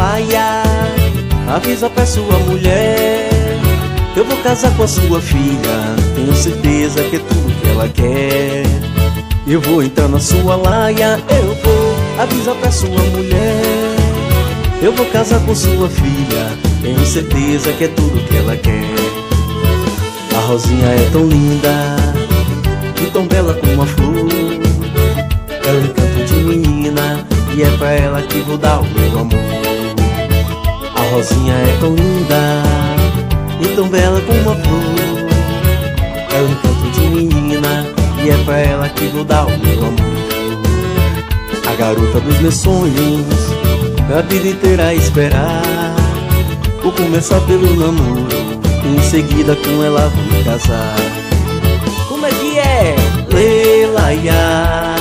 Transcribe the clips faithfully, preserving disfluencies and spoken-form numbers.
laia, avisa pra sua mulher, eu vou casar com a sua filha, tenho certeza que é tudo que ela quer. Eu vou entrar na sua laia, eu vou avisar pra sua mulher, eu vou casar com sua filha, tenho certeza que é tudo que ela quer. A Rosinha é tão linda e tão bela como uma flor, é um encanto de menina e é pra ela que vou dar o meu amor. A Rosinha é tão linda e tão bela como uma flor, é um encanto de menina e é pra ela que vou dar o meu amor. A garota dos meus sonhos, a vida inteira a esperar, vou começar pelo namoro, em seguida com ela vou me casar. Como é que é? Lelaia,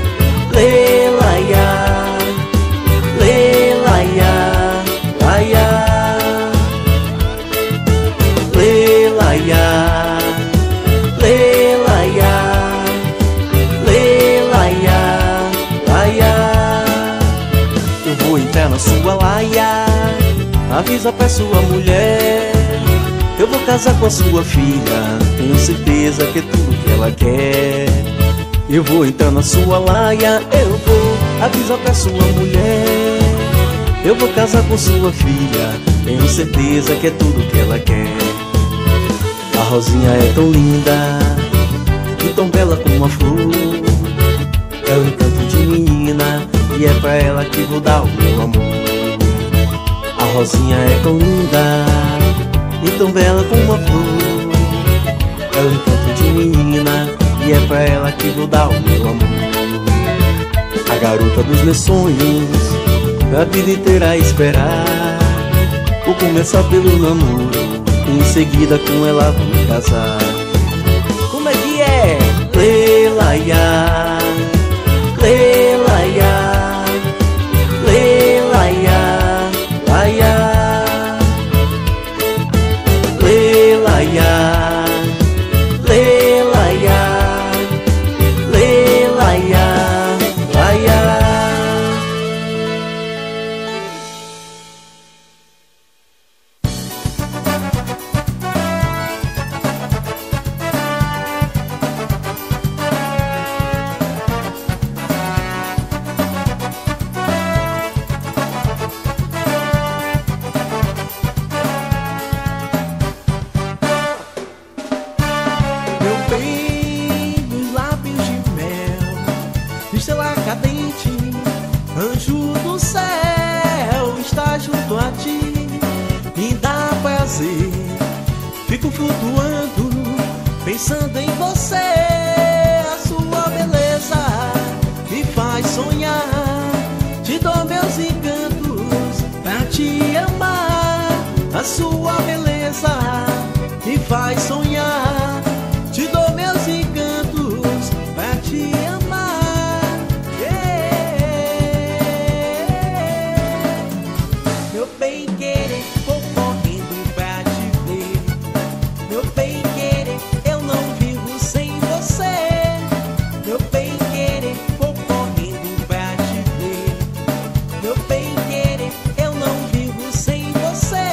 lelaia, lelaia, laia, lelaia, lelaia, lelaia, laia. Eu vou entrar na sua laia, avisa pra sua mulher, eu vou casar com a sua filha, tenho certeza que é tudo que ela quer. Eu vou entrar na sua laia, eu vou avisar pra sua mulher, eu vou casar com sua filha, tenho certeza que é tudo que ela quer. A Rosinha é tão linda e tão bela como uma flor, é um encanto de menina e é pra ela que vou dar o meu amor. A Rosinha é tão linda e tão bela como uma flor, é um encanto de menina e é pra ela que vou dar o meu amor. A garota dos meus sonhos, a vida inteira a esperar, vou começar pelo namoro, em seguida com ela vou me casar. Como é que é? Lelaia, lelaia, lelaia, laia, lelaia, lelaia, lelaia, laia. Fico flutuando, pensando em você. A sua beleza me faz sonhar. Te dou meus encantos pra te amar. A sua beleza me faz sonhar. Te dou meus encantos pra te amar. Yeah. Meu bem querer, vou correndo pra te ver. Meu bem querer, eu não vivo sem você. Meu bem querer, vou correndo pra te ver. Meu bem querer, eu não vivo sem você.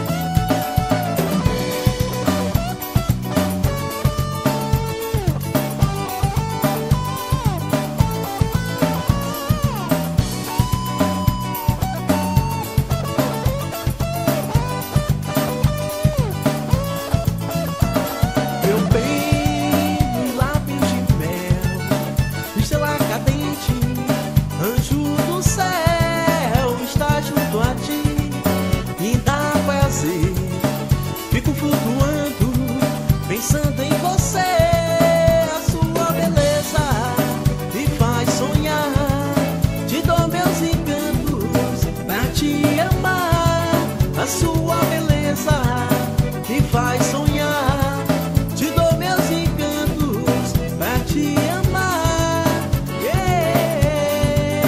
Meu bem, nos lábios de mel, estrela cadente, anjo do céu, está junto a ti, me dá prazer. Fico flutuando, pensando em você. A sua beleza me faz sonhar. Te dou meus encantos pra te amar. A sua beleza me faz sonhar. Te dou meus encantos pra te amar. Yeah.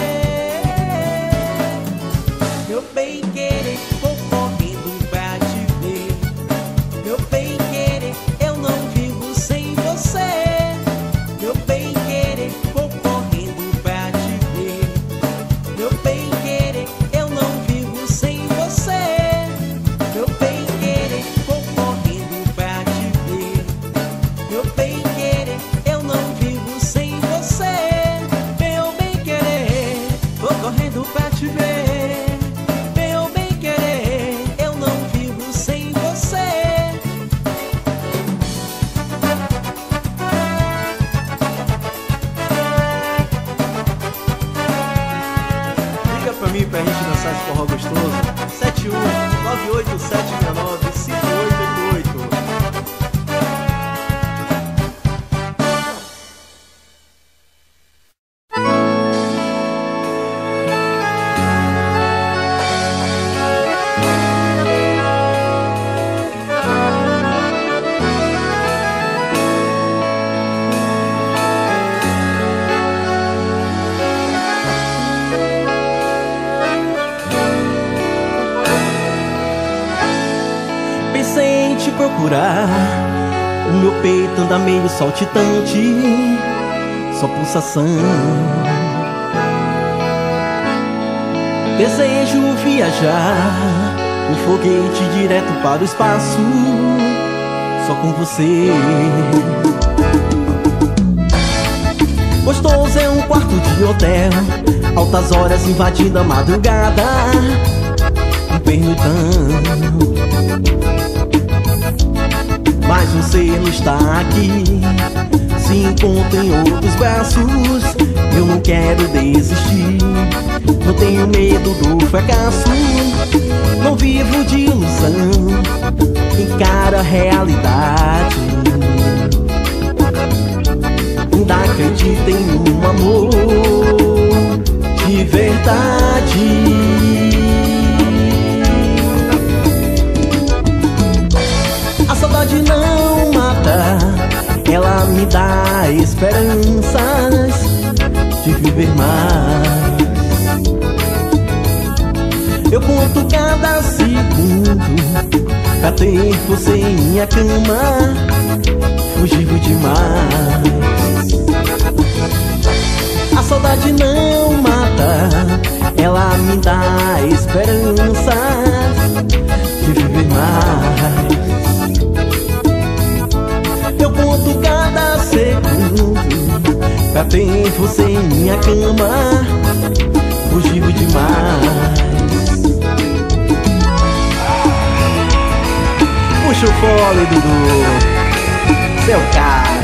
Meu bem querer, vou correndo pra te ver. Meu bem querer, eu não vivo sem você. Meu bem querer, vou correndo pra te ver. Meu bem querer, eu não vivo sem forró gostoso. Sete um nove oito sete seis nove cinco oito oito oito. Procurar, o meu peito anda meio saltitante, só pulsação. Desejo viajar, um foguete direto para o espaço, só com você. Gostoso é um quarto de hotel, altas horas invadindo a madrugada, um pernoitão. Mas você não está aqui, se encontra em outros braços. Eu não quero desistir, não tenho medo do fracasso. Não vivo de ilusão, encara a realidade. Ainda acredita em um amor de verdade. A saudade não mata, ela me dá esperanças de viver mais. Eu conto cada segundo pra ter você em minha cama, fugiu demais. A saudade não mata, ela me dá esperanças de viver mais. Eu conto cada segundo pra ter você em minha cama, fugiu demais. Puxa o fole, Dudu, seu cara.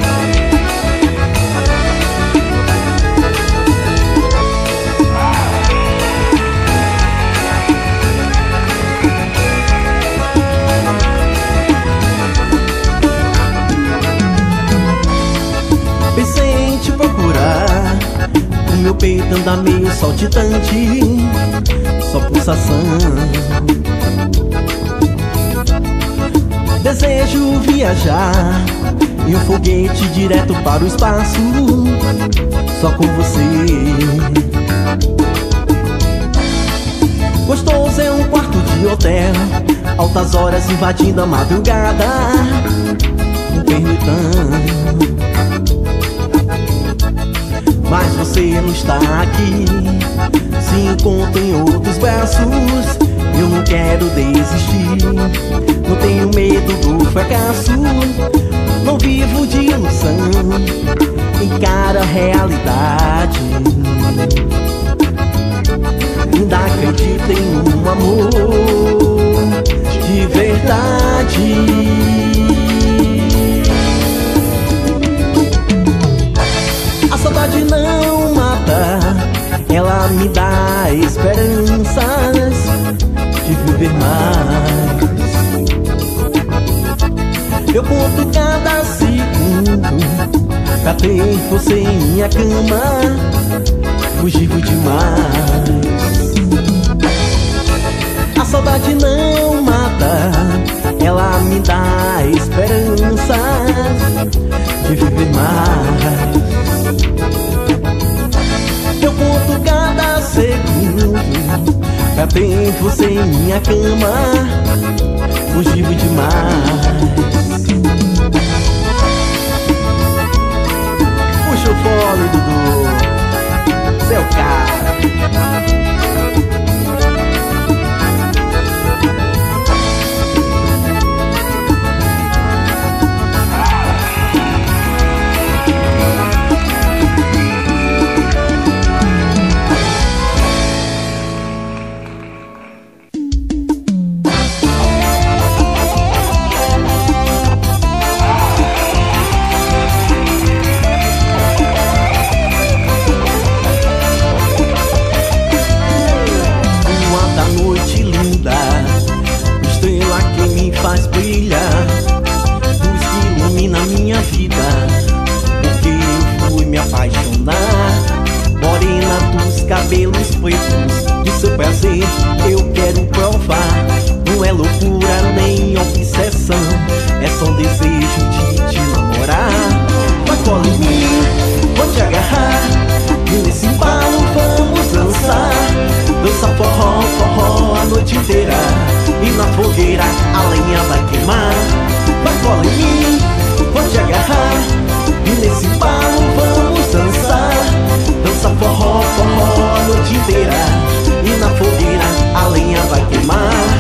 Pensei em te procurar, o meu peito anda meio saltitante, só pulsação. Desejo viajar em um foguete direto para o espaço, só com você. Gostoso é um quarto de hotel, altas horas invadindo a madrugada, um pernoitão. Mas você não está aqui, se encontra em outros braços. Eu não quero desistir, não tenho medo do fracasso. Não vivo de ilusão, encara a realidade. Ainda acredita em um amor de verdade. A saudade não mata, ela me dá esperanças de viver mais. Eu conto cada segundo pra ter você em minha cama, fugiu demais. A saudade não mata, ela me dá esperanças de viver mais. Eu conto cada segundo pra ter você em minha cama, fugiu demais. Puxa o fole, Dudu, seu cara. noite inteira. E na fogueira a lenha vai queimar. Vai cola em mim, vou te agarrar. E nesse embalo vamos dançar. Dança forró, forró a noite inteira. E na fogueira a lenha vai queimar.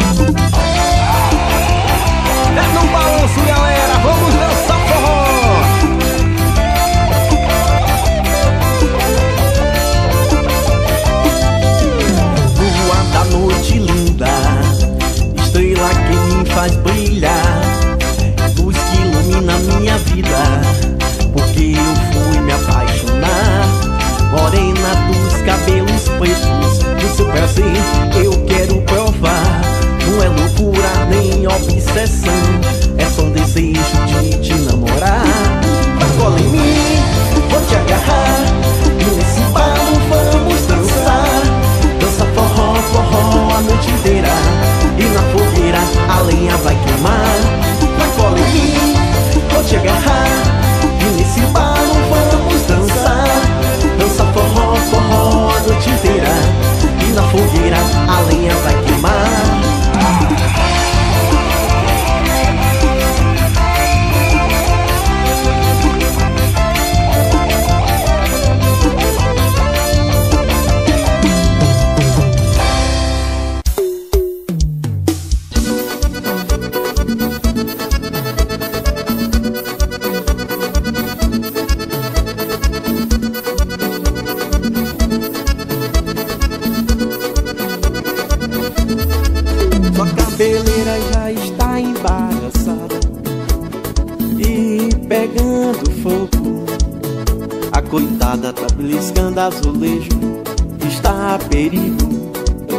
É no balanço, galera, vamos dançar forró. Lua da noite linda, estrela que me faz brilhar, luz que ilumina minha vida, porque eu fui me apaixonar. Morena dos cabelos pretos, do seu prazer eu quero provar. Não é loucura nem obsessão, é só um desejo de te namorar. Vai cola em mim, vou te agarrar. E nesse embalo vamos dançar. Dança forró, forró a noite inteira. E na fogueira a lenha vai queimar. Vai cola em mim, vou te agarrar. E nesse embalo vamos dançar. Dança forró, forró a noite inteira. E na fogueira a lenha vai queimar. Cabeleira já está embaraçada e pegando fogo. A coitada tá beliscando azulejo, está a perigo.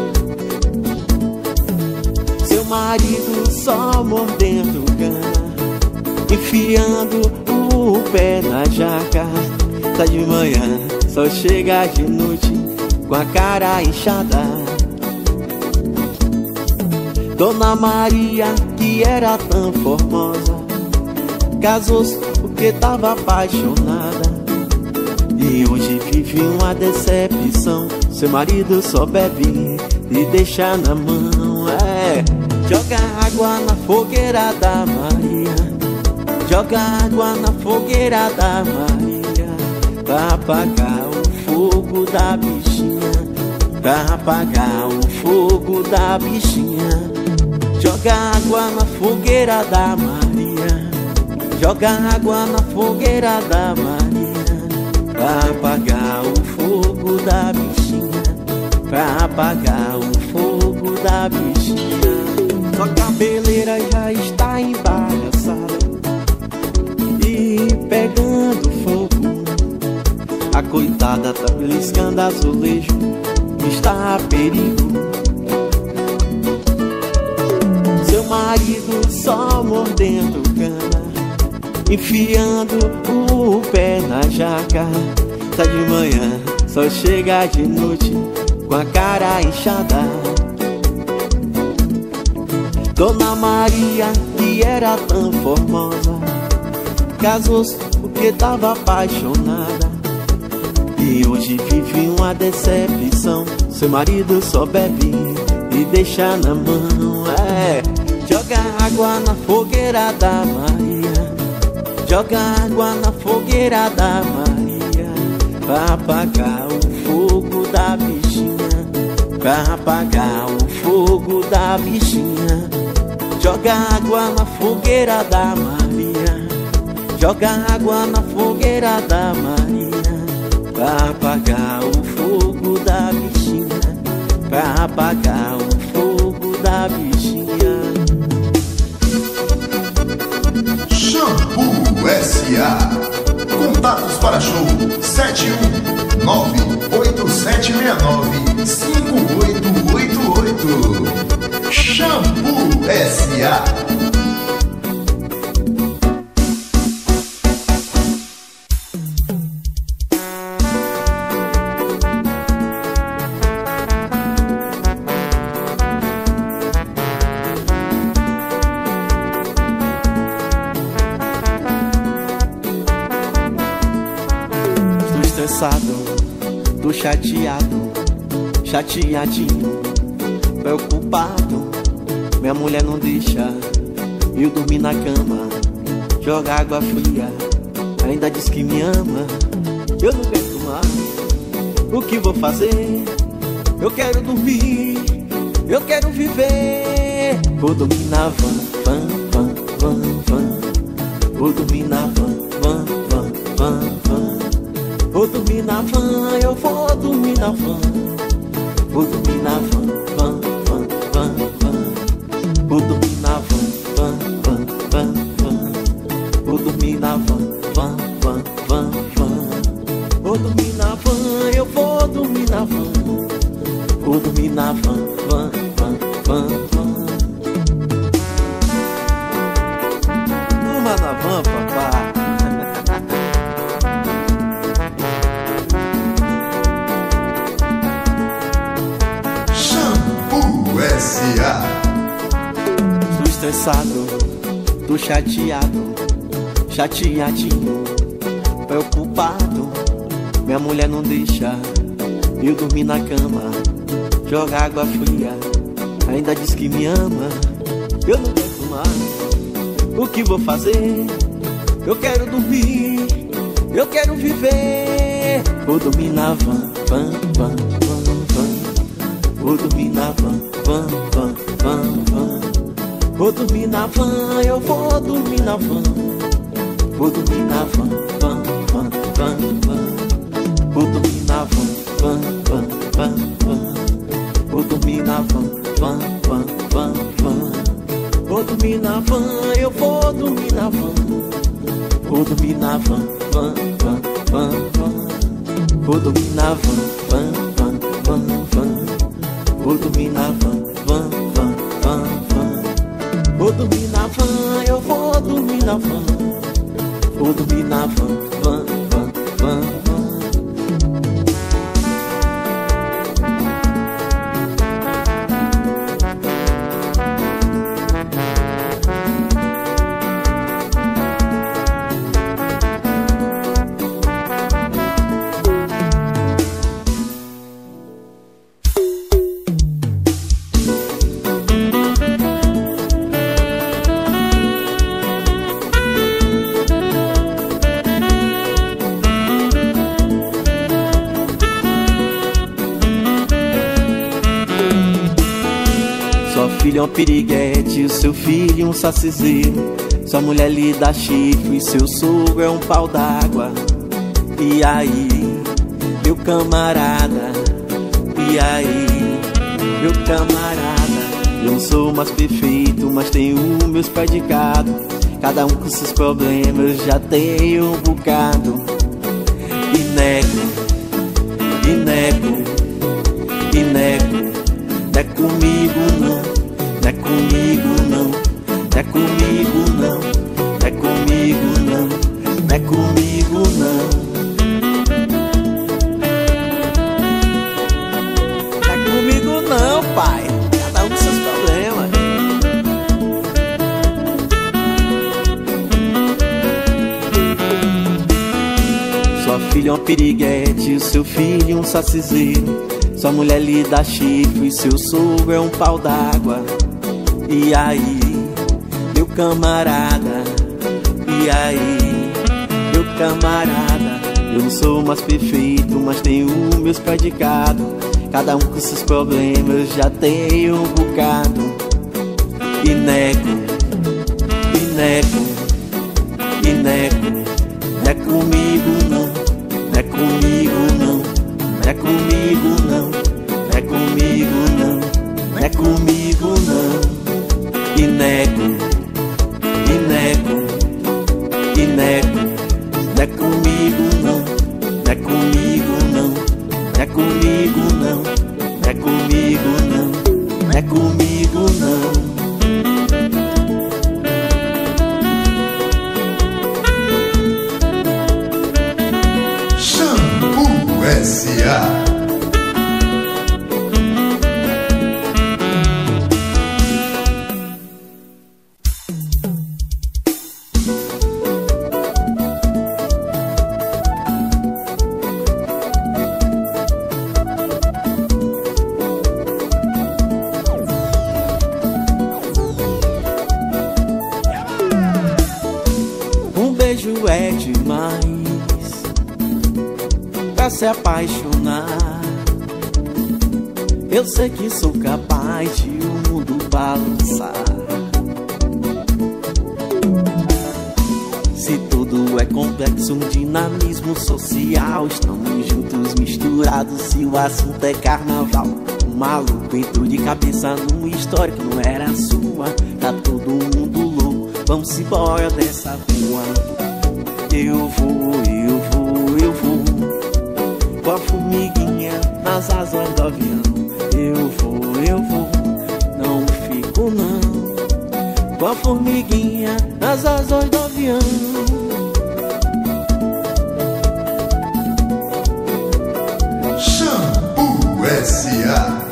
Seu marido só mordendo cana, enfiando o pé na jaca. Tá de manhã, só chega de noite com a cara inchada. Dona Maria, que era tão formosa, casou-se porque tava apaixonada. E hoje vive uma decepção, seu marido só bebe e deixa na mão. É, joga água na fogueira da Maria, joga água na fogueira da Maria, pra apagar o fogo da bichinha, pra apagar o fogo da bichinha. Joga água na fogueira da Maria, joga água na fogueira da Maria, pra apagar o fogo da bichinha, pra apagar o fogo da bichinha. Sua cabeleira já está embaraçada e pegando fogo. A coitada tá beliscando azulejo, está a perigo. Seu marido só mordendo cana, enfiando o pé na jaca. Tá de manhã, só chega de noite com a cara inchada. Dona Maria, que era tão formosa, casou-se porque tava apaixonada. E hoje vive uma decepção, seu marido só bebe e deixa na mão. É, joga água na fogueira da Maria, joga água na fogueira da Maria, pra apagar o fogo da bichinha, pra apagar o fogo da bichinha. Joga água na fogueira da Maria, joga água na fogueira da Maria, pra apagar o fogo da bichinha, pra apagar o fogo da bichinha. Shampoo S A. Contatos para show sete um nove oito sete seis nove cinco oito oito oito. Shampoo S A. Tô chateado, chateadinho, preocupado, minha mulher não deixa eu dormir na cama, joga água fria, ainda diz que me ama. Eu não aguento mais, o que vou fazer? Eu quero dormir, eu quero viver. Vou dormir na van, van, van, van, van. Vou dormir na van, van, van, van, van. Vou dormir na van, eu vou dormir na van. Vou dormir na van, van, van, van, van. Vou dormir na van, van, van, van, van. Vou dormir na van, van, van, van, van. Vou dormir na van, eu vou dormir na van. Vou dormir na van, van, van, van, van. Durma na van, papai. Shampoo S A. Tô estressado, tô chateado, chateadinho, preocupado. Minha mulher não deixa eu dormir na cama, joga água fria, ainda diz que me ama. Eu não aguento mais, o que vou fazer? Eu quero dormir, eu quero viver. Vou dormir na van, van, van, van, van. Vou dormir na van, van, van, van, van. Vou dormir na van, eu vou dormir na van. Vou dormir na van, van, van, van, van. Vou dormir na van, van, van, van, van. Vou dormir na van, van, van, van, van. Vou dormir na van, eu vou dormir na van. Vou dormir na van, van, van, van, van. Vou dormir na van, van, van, van, van. Vou dormir na van, van, van, van, van. Vou dormir na van, eu vou dormir na van. Vou dormir na van, van, van, van, van. Filho é um piriguete, o seu filho um saciseiro. Sua mulher lhe dá chifre, seu sogro é um pau d'água. E aí, meu camarada? E aí, meu camarada? Eu não sou mais perfeito, mas tenho meus predicados. Cada um com seus problemas, já tenho um bocado. E nego, e nego, e nego. Não é comigo não. Não é comigo não, não é comigo não, não é comigo não, não é comigo não. Não é comigo não, pai, cada um com seus problemas. Sua filha é um piriguete, o seu filho um saciseiro. Sua mulher lhe dá chifre, seu sogro é um pau d'água. E aí, meu camarada? E aí, meu camarada? Eu não sou mais perfeito, mas tenho meus predicados. Cada um com seus problemas, já tenho um bocado. E nego, e nego, e nego. Não é comigo não, não é comigo não, não é comigo não, não é comigo não, não é comigo não. E nego, e nego, e nego. Não é comigo não, não é comigo não, não é comigo não, não é comigo não, não é comigo não. Shampoo S A. é demais pra se apaixonar. Eu sei que sou capaz de o mundo balançar. Se tudo é complexo, um dinamismo social, estamos juntos misturados se o assunto é carnaval. Um maluco entrou de cabeça numa história que não era sua. Tá todo mundo louco, vamos embora dessa rua. Eu vou, eu vou, eu vou com a formiguinha nas asas do avião. Eu vou, eu vou, não fico não com a formiguinha nas asas do avião. Shampoo S A.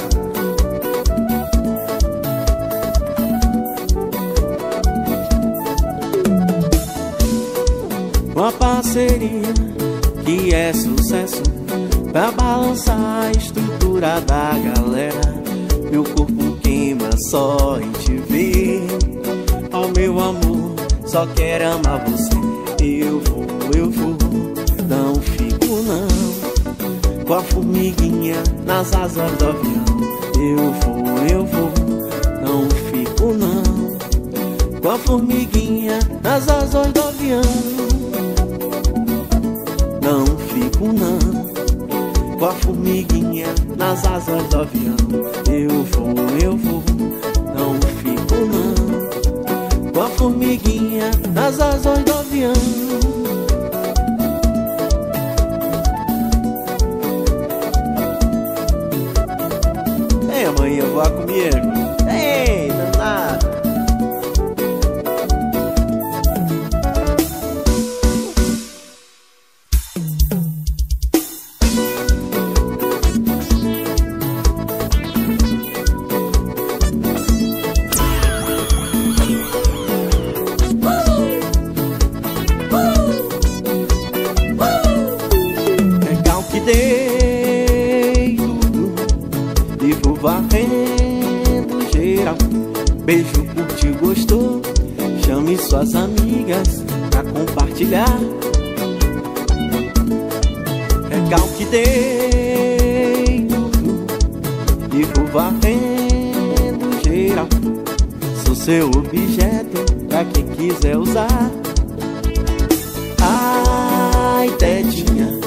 Uma parceria que é sucesso pra balançar a estrutura da galera. Meu corpo queima só em te ver. Oh meu amor, só quero amar você. Eu vou, eu vou, não fico não com a formiguinha nas asas do avião. Eu vou, eu vou, não fico não com a formiguinha nas asas do avião. Não fico não com a formiguinha nas asas do avião. Eu vou, eu vou, não fico não com a formiguinha nas asas do avião. Ei, amanhã voa comigo. Ei, danado. Dei tudo e vou varrendo geral. Beijo por ti, gostou? Chame suas amigas pra compartilhar. Recalque, dei tudo e vou varrendo geral. Sou seu objeto pra quem quiser usar. Ai, Tetinha,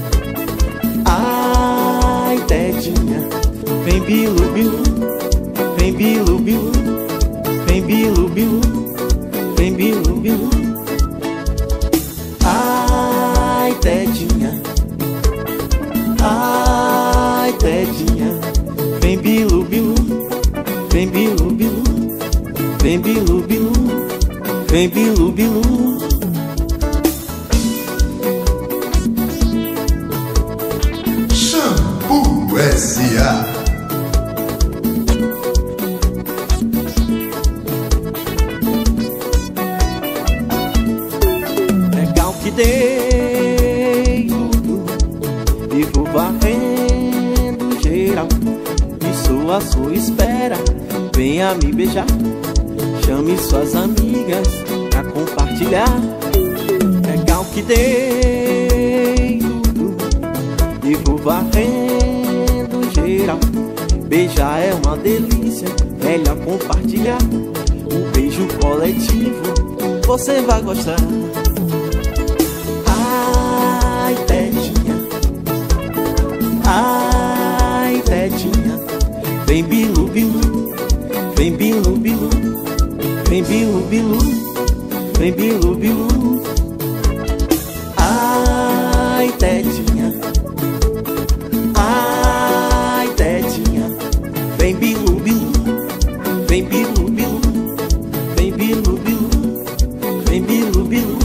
ai, Tetinha, vem bilu, bilu, vem bilu, bilu, vem bilu, bilu, vem bilu, bilu. Ai, Tetinha, ai, Tetinha, vem bilu, bilu, vem bilu, bilu, vem bilu, bilu, vem bilu, bilu. S A. Recalque, dei tudo e vou varrendo geral. Estou à sua espera, venha me beijar. Chame suas amigas pra compartilhar. Recalque, dei tudo e vou varrendo geral. Beijar é uma delícia, melhor compartilhar. Um beijo coletivo, você vai gostar. Ai, Tetinha, ai, Tetinha, vem bilu, bilu, vem bilu, bilu, vem bilu, bilu, vem bilu, bilu. Ai, Tetinha, ai, Tetinha, vem bilu, bilu, vem bilu, bilu, vem bilu, bilu, vem bilu, bilu.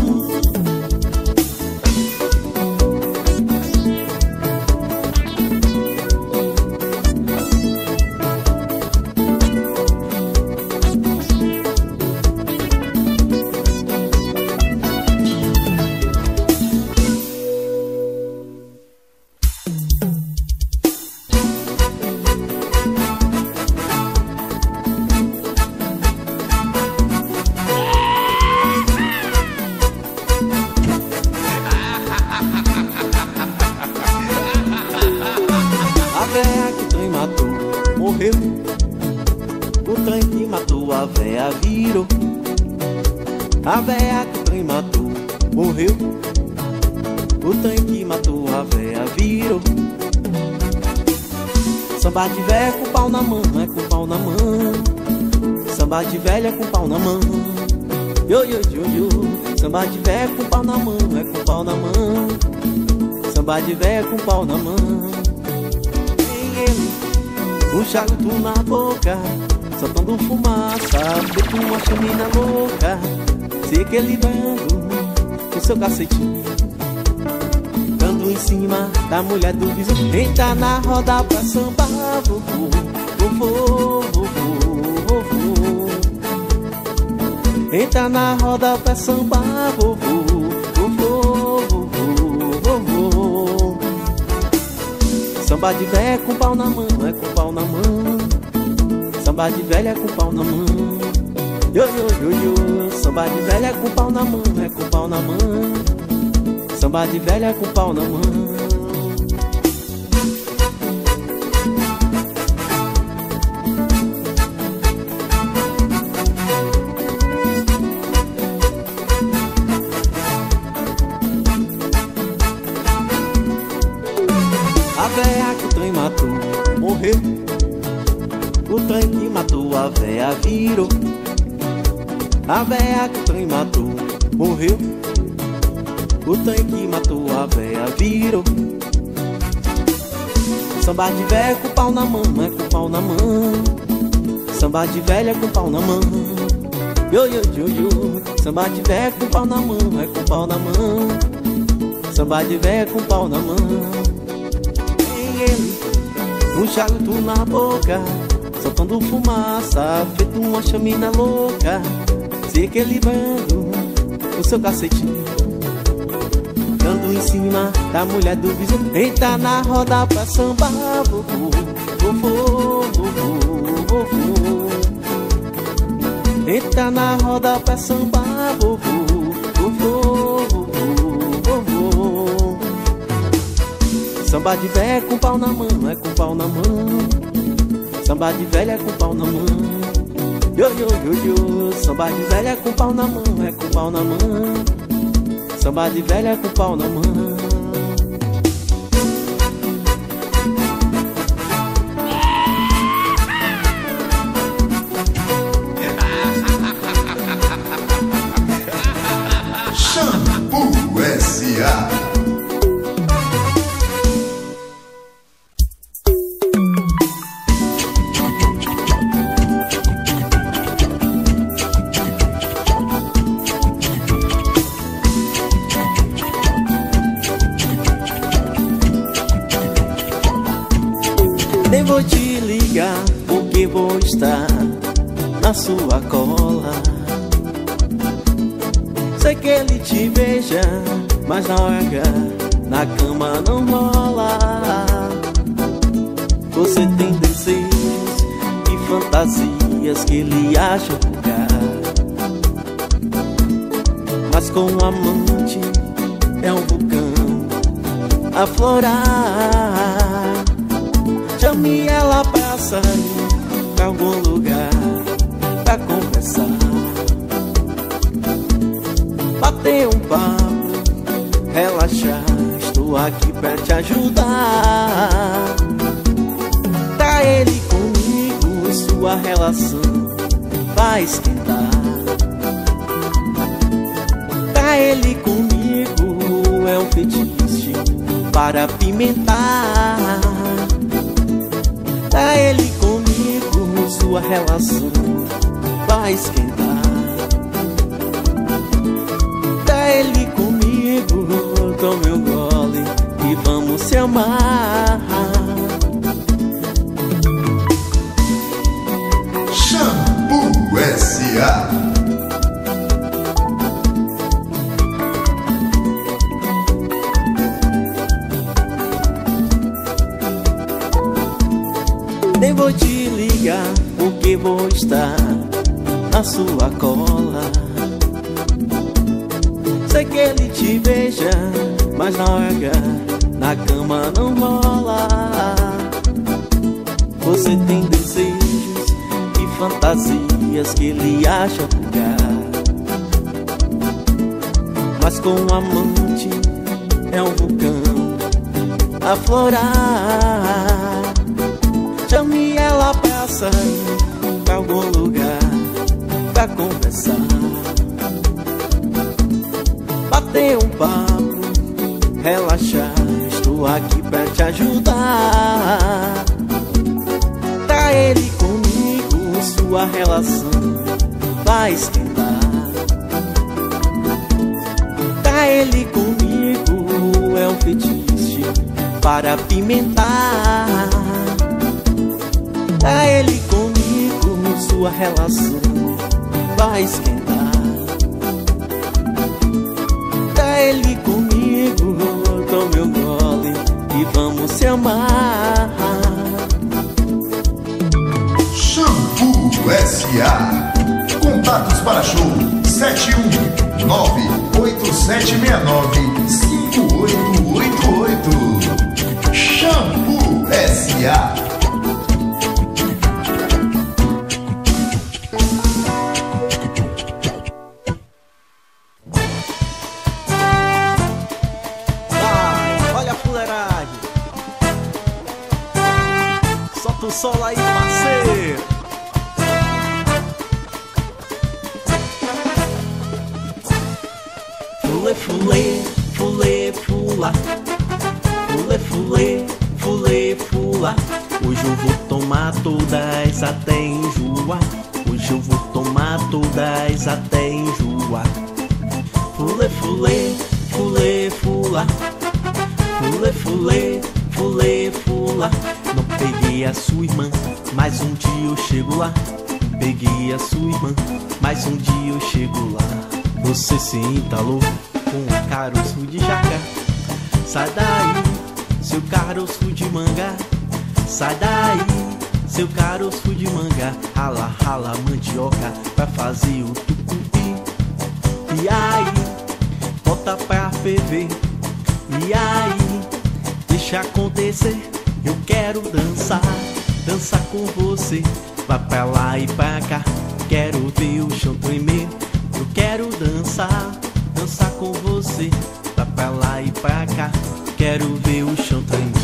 trem que matou a véia virou. A véia que o trem matou morreu. O trem que matou a véia virou. Samba de véia com pau na mão, é com pau na mão. Samba de velha com pau na mão. Yo, yo, yo, yo. Samba de véia com pau na mão, é com pau na mão. Samba de véia com pau na mão. Tem ele, um charuto na boca, soltando fumaça, feito uma chamina louca, se equilibrando com seu cacetinho, dando em cima da mulher do vizinho. Entra na roda pra sambar, vovô, vovô, vovô, vovô. Entra na roda pra sambar, vovô, vovô, vovô, vovô. Samba de véia com pau na mão, é com pau na mão. Samba de velha com pau na mão. Yo, yo, yo, yo. Samba de velha com pau na mão, é com pau na mão. Samba de velha com pau na mão. A véia que o trem matou morreu. O trem que matou a véia virou. A véia que o trem matou morreu. O trem que matou a véia virou. Samba de véia com pau na mão, é com pau na mão. Samba de velha com pau na mão. Yo, yo, yo, yo. Samba de véia com pau na mão, é com pau na mão. Samba de véia com pau na mão. Tem ele, um charuto na boca, soltando fumaça, feito uma chamina louca, se equilibrando com seu cacetinho, dando em cima da mulher do vizinho. Entra na roda pra sambar, vovô, vovô, vovô, vovô. Entra na roda pra sambar, vovô, vovô, vovô, vovô. Samba de véia com pau na mão, é com pau na mão. Samba de velha com pau na mão. Yo, yo, yo, yo. Samba de velha com pau na mão, é com pau na mão. Samba de velha com pau na mão. Shampoo S A. Nem vou te ligar porque vou estar na sua cola. Sei que ele te beija, mas na hora H na cama não rola. Você tem desejos e fantasias que ele acha vulgar, mas com um amante é um vulcão a florar. Chame ela pra sair pra algum lugar pra conversar, bater um papo, relaxar. Estou aqui pra te ajudar. Tá ele comigo, sua relação vai esquentar. Tá ele comigo, é um fetiche para apimentar. Tá ele comigo, sua relação vai esquentar. Tá ele comigo, tome um gole e vamos se amar. Shampoo S A. Nem vou te ligar porque vou estar na sua cola. Sei que ele te beija, mas na hora H na cama não rola. Você tem desejos e fantasias que ele acha vulgar, mas com um amante é um vulcão a florar. Chame ela pra sair pra algum lugar pra conversar, bater um papo, relaxar. Estou aqui pra te ajudar. Tá ele comigo, sua relação vai esquentar. Tá ele comigo, é um fetiche para apimentar. Tá ele comigo, sua relação vai esquentar. Tá ele comigo, tome um gole e vamos se amar. Shampoo S A. Contatos para show sete um nove oito sete seis nove cinco oito oito oito. Shampoo S A. Solta o sol aí, parceiro. Fule, fule, fule, fula. Fule, fule, fule, fula. Hoje eu vou tomar todas até enjoar. Hoje eu vou tomar todas até enjoar. Fule, fule, fule, fula. Fule, fule, fule, fula. Não peguei a sua irmã, mas um dia eu chego lá. Peguei a sua irmã, mas um dia eu chego lá. Você se entalou com um caroço de jaca. Sai daí, seu caroço de manga. Sai daí, seu caroço de manga. Rala, rala mandioca pra fazer o tucupi. E aí, bota pra ferver. E aí, deixa acontecer. Eu quero dançar, dançar com você. Vai pra lá e pra cá, quero ver o chão tremer. Eu quero dançar, dançar com você. Vai pra lá e pra cá, quero ver o chão tremer.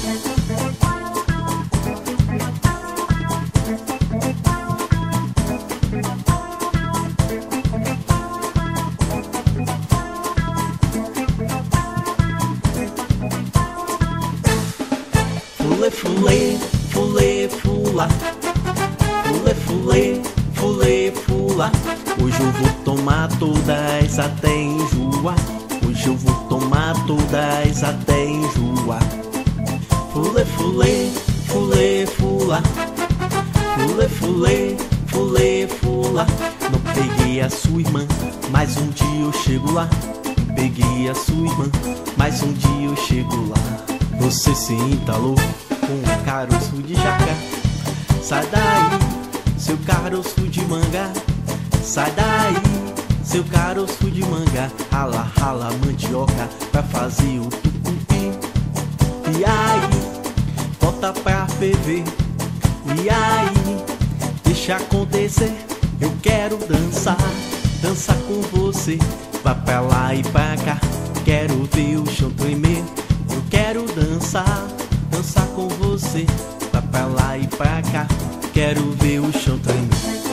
Fule, fule, fule, fula. Fule, fule, fule, fula. Hoje eu vou tomar todas até enjoar. Hoje eu vou tomar todas até enjoar. Fule, fule, fule, fula. Fule, fule, fule, fula. Não peguei a sua irmã, mas um dia eu chego lá. Peguei a sua irmã, mas um dia eu chego lá. Você se entalou com um caroço de jaca. Sai daí, seu caroço de manga. Sai daí, seu caroço de manga. Rala, rala mandioca pra fazer o tucupi. E aí, bota pra ferver. E aí, deixa acontecer. Eu quero dançar, dançar com você. Vai pra lá e pra cá, quero ver o chão tremer. Eu quero dançar, dançar com você. Vai pra lá e pra cá, quero ver o chão tremer.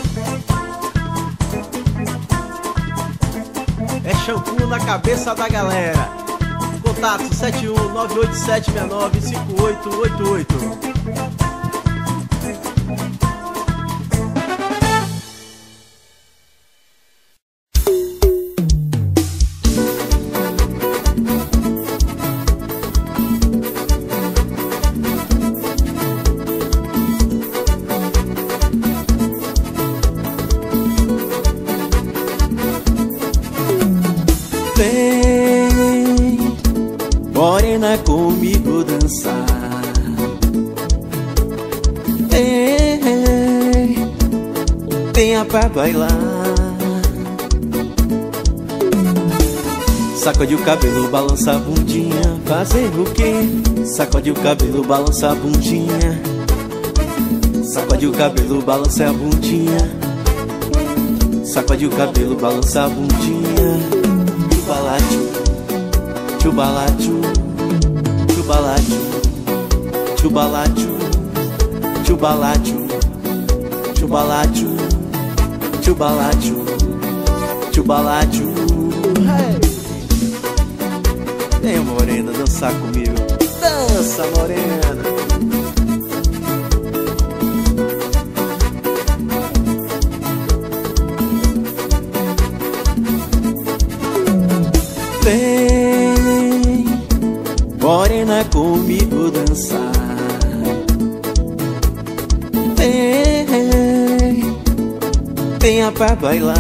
É shampoo na cabeça da galera. Contato sete um nove oito sete seis nove cinco oito oito oito. Vem, morena, comigo dançar. Vem, venha pra bailar. Sacode o cabelo, balança a bundinha. Fazer o quê? Sacode o cabelo, balança a bundinha. Sacode o cabelo, balança a bundinha. Sacode o cabelo, balança a bundinha. Chubalátiu, chubalátiu, chubalátiu, chubalátiu, chubalátiu, chubalátiu, chubalátiu, chubalátiu. Vem, morena, dançar comigo. Dança, morena. Vem, morena, comigo dançar. Vem, venha pra bailar.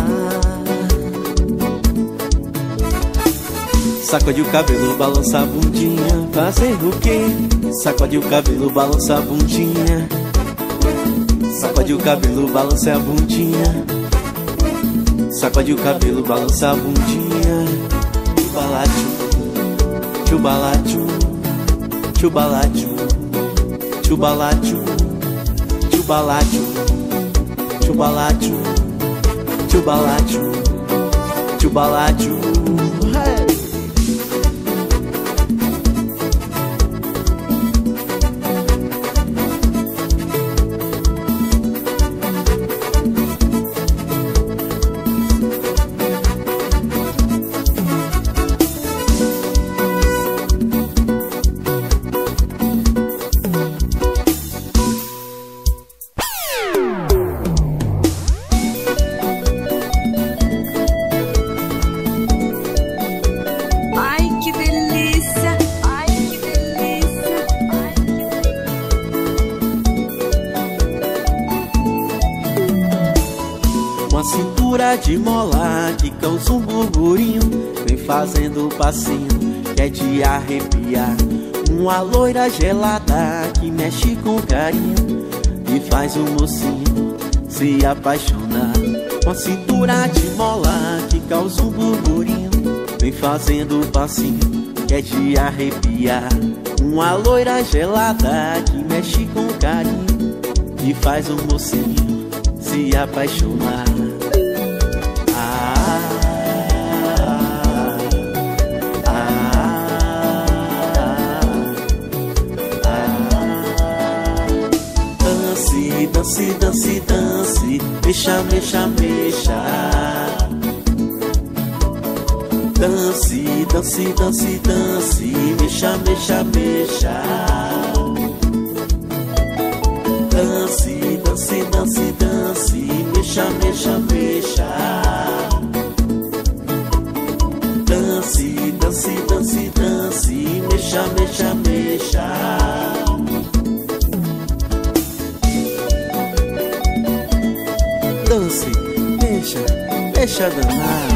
Sacode o cabelo, balança a bundinha. Fazer o quê? Sacode o cabelo, balança a bundinha. Sacode o cabelo, balança a bundinha. Sacode o cabelo, balança a bundinha. Chubalátiu, chubalátiu, chubalátiu, chubalátiu, chubalátiu, chubalátiu, chubalátiu, chubalátiu. De molar que causa um burburinho, vem fazendo passinho que é de arrepiar. Uma loira gelada que mexe com carinho e faz o mocinho se apaixonar. Uma cintura de molar que causa um burburinho, vem fazendo passinho que é de arrepiar. Uma loira gelada que mexe com carinho e faz o mocinho se apaixonar. Dance, dance, dance, mexa, mexa, mexa. Dance, dance, dance, dance, mexa, mexa, mexa. Dance, dance, dance, dance, mexa, mexa, mexa. Dance, dance, dance, dance, mexa, mexa, mexa. Dance, deixa, deixa danar.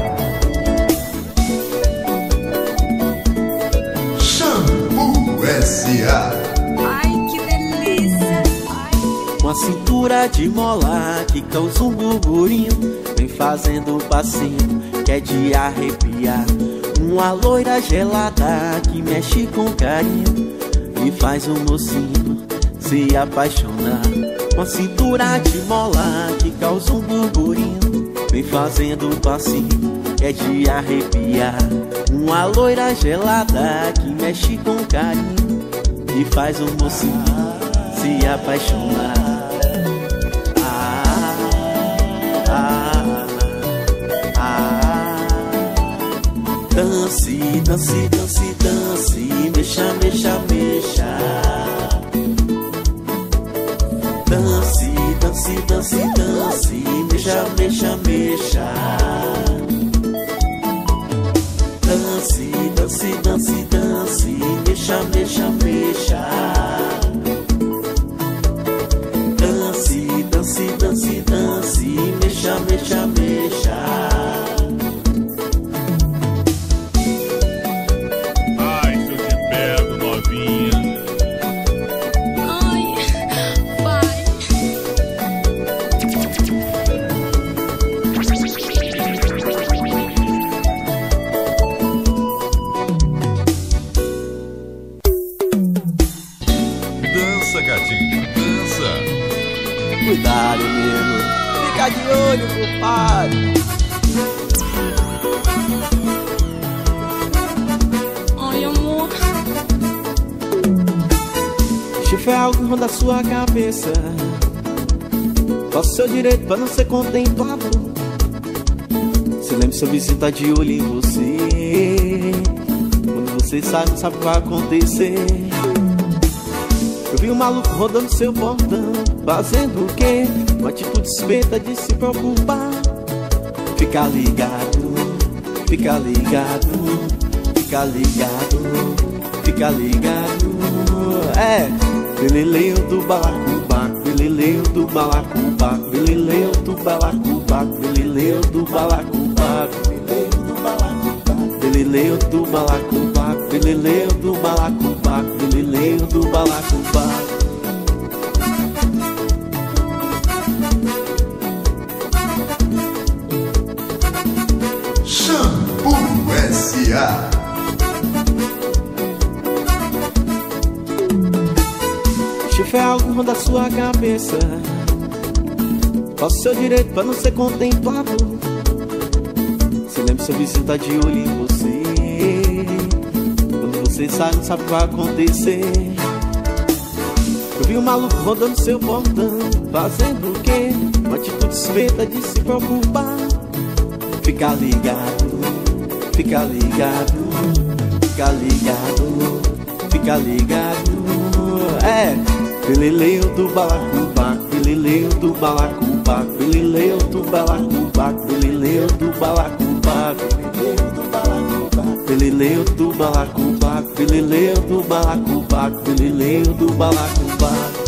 Shampoo S A. Ai, que delícia. Ai. Uma cintura de molar que causa um burburinho, vem fazendo passinho que é de arrepiar. Uma loira gelada que mexe com carinho e faz o mocinho se apaixonar. Uma cintura de molar que causa um burburinho, vem fazendo passinho que é de arrepiar. Uma loira gelada que mexe com carinho e faz o mocinho se apaixonar. Ah, ah, ah. Dance, dance, dance, dance, mexa, mexa, mexa. Dance, dance, dance, dance, mexa, mexa, mexa. Dance, dance, dance, dance, mexa, mexa, mexa. Dance, dance, dance, dance, mexa, mexa, mexa. Ai, se eu te pego, novinha. olho, compadre. Ai, amor. Chifre é algo que ronda a sua cabeça. Faça o seu direito pra não ser contemplado. Se lembre, seu vizinho tá de olho em você. Quando você sai, não sabe o que vai acontecer. Eu vi um maluco rodando seu portão, fazendo o quê? Uma atitude suspeita de se preocupar. Fica ligado, fica ligado, fica ligado, fica ligado. É, beleleio do balacobaco, beleleio do balacobaco, beleleio do balacobaco, beleleio do balacobaco, beleleio do balacobaco, beleleio do balacobaco, beleleio do balacobaco. Shampoo S A. Chifre é algo que ronda a sua cabeça. Faça o seu direito pra não ser contemplado. Se lembre, seu vizinho tá de olho em você. Quando você sai, não sabe o que vai acontecer. Eu vi um maluco rodando seu portão, fazendo o quê? Uma atitude suspeita de se preocupar. Fica ligado, fica ligado, fica ligado, fica ligado. É, beleleio do balacobaco, beleleio do balacobaco, beleleio do balacobaco, beleleio do balacobaco, beleleio do balacobaco, beleleio do balacobaco, beleleio do balacobaco.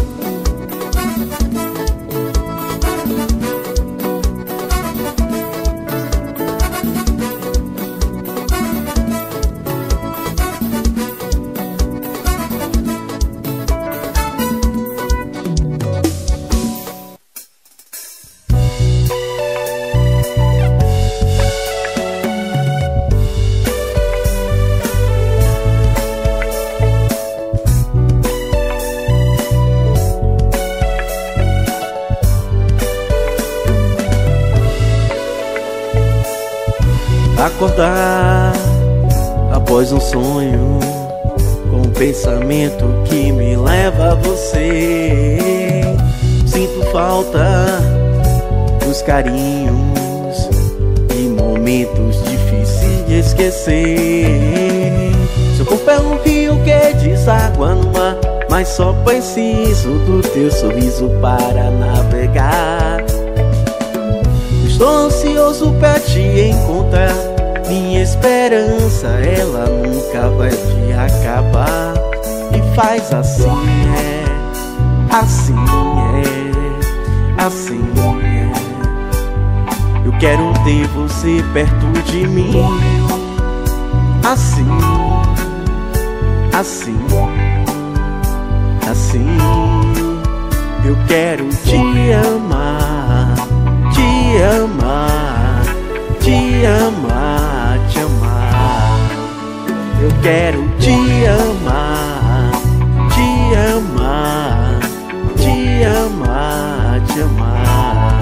Acordar após um sonho, com um pensamento que me leva a você. Sinto falta dos carinhos e momentos difíceis de esquecer. Seu corpo é um rio que deságua no mar, mas só preciso do teu sorriso para navegar. Estou ansioso pra te encontrar. Minha esperança, ela nunca vai te acabar. E faz assim, é, assim é, assim é. Eu quero ter você perto de mim. Assim, assim, assim. Eu quero te amar, te amar, te amar, te amar. Eu quero te amar, te amar, te amar, te amar.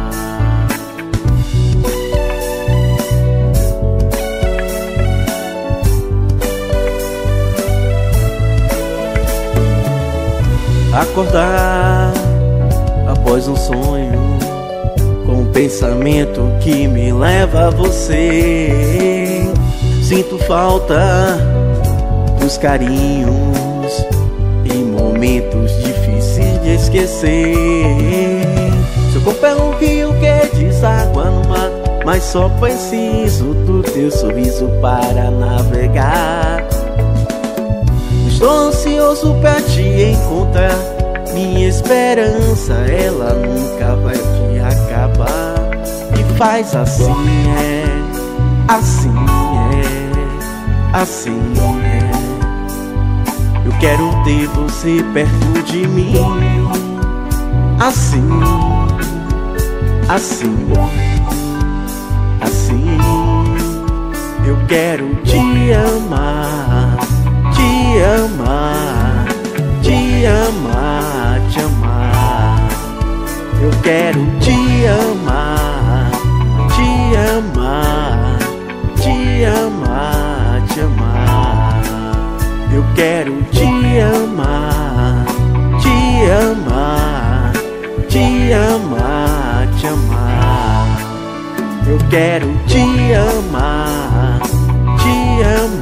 Acordar após um sonho, com um pensamento que me leva a você. Sinto falta dos carinhos e momentos difíceis de esquecer. Seu corpo é um rio que deságua no mar, mas só preciso do teu sorriso para navegar. Estou ansioso pra te encontrar. Minha esperança, ela nunca vai te acabar. E faz assim, é, assim é, assim é. Eu quero ter você perto de mim. Assim, assim, assim. Eu quero te amar, te amar, te amar, te amar. Eu quero te amar, te amar, te amar, te amar. Eu quero te amar, te amar, te amar, te amar. Eu quero te amar, te amar.